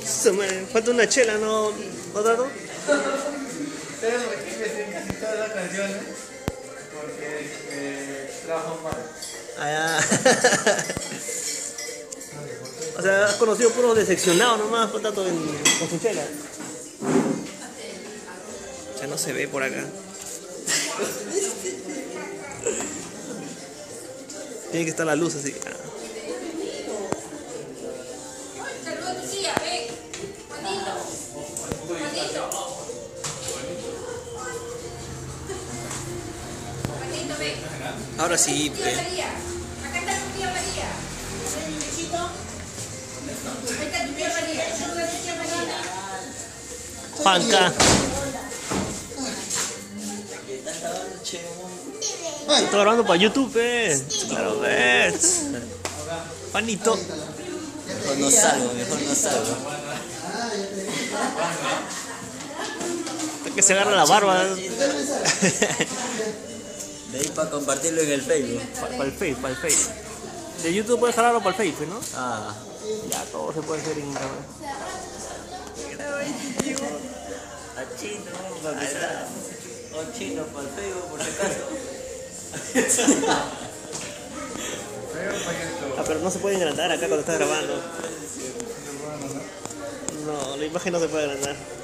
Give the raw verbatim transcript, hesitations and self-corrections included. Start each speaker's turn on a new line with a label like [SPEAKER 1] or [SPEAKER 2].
[SPEAKER 1] Se me falta una chela, ¿no? ¿Otra no?
[SPEAKER 2] ¿Sabes por qué me sé casi todas las canciones? Porque eh, trabajo mal.
[SPEAKER 1] Ah, ya. O sea, has conocido puros decepcionados nomás, por tanto, en, con su chela. Ya no se ve por acá. Tiene que estar la luz así. Ah.
[SPEAKER 3] Saluda a tu tía, ven. Juanito. Juanito. Juanito, ven.
[SPEAKER 1] Ahora sí,
[SPEAKER 3] Tía
[SPEAKER 1] pues.
[SPEAKER 3] María. Acá está tu tía María. Ven, niñecito. Ahí está tu tía María. Saluda a tu tía María.
[SPEAKER 1] Panca. Estoy grabando para YouTube, eh. Claro, ves. Panito.
[SPEAKER 4] Mejor no salgo, mejor no salgo.
[SPEAKER 1] Hasta que se agarra la barba.
[SPEAKER 4] De ahí para compartirlo en el Facebook.
[SPEAKER 1] Para el Face, para el Face. De YouTube puedes jalarlo para el Face, ¿no?
[SPEAKER 4] Ah.
[SPEAKER 1] Ya, todo se puede hacer en cámara.
[SPEAKER 4] A chino, para empezar. O chino para el Facebook, por si acaso.
[SPEAKER 1] Ah, pero no se puede agrandar acá cuando estás grabando. No, la imagen no se puede agrandar.